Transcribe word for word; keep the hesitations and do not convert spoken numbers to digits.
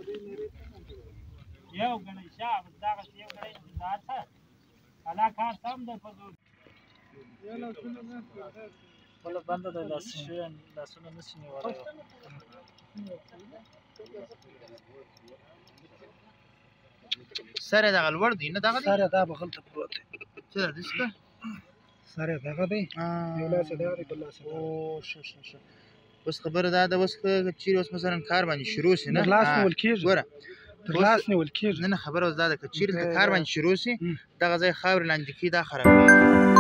یو ګړی شاب دغه یو ګړی دا څه کلا کار سم د فزول ولا بنده د لاس شي لاسونه نشي نیولای سره دغه لوړ دی نه دغه دی سره دا بغل ته پروت دی څه ده څه سره دغه دی یو لاس دغه بل لاس او شو شو شو بس خبره دا ده اوس چیرې اوس مثلا کار باندې شروع شي نه لاس نیول کېږي ګوره لاس نیول کېږي نه نه خبره اوس دا ده که چیرې د کار باندې شروع شي دغه ځای خاورې لاندې کېږي دا خرابېږي